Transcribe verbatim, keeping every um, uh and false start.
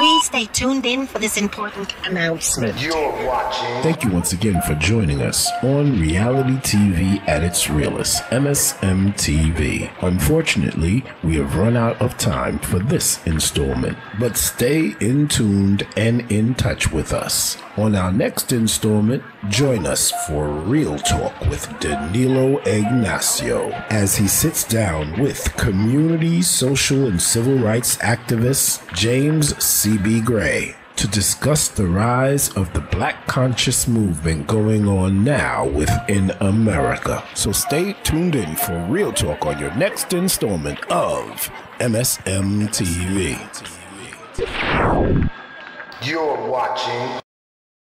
Please stay tuned in for this important announcement. You're watching. Thank you once again for joining us on reality T V at its realest, M S M T V. Unfortunately, we have run out of time for this installment, but stay in tuned and in touch with us. On our next installment, join us for Real Talk with Danilo Ignacio as he sits down with community, social, and civil rights activist James C B Gray to discuss the rise of the Black conscious movement going on now within America. So stay tuned in for Real Talk on your next installment of M S M T V. You're watching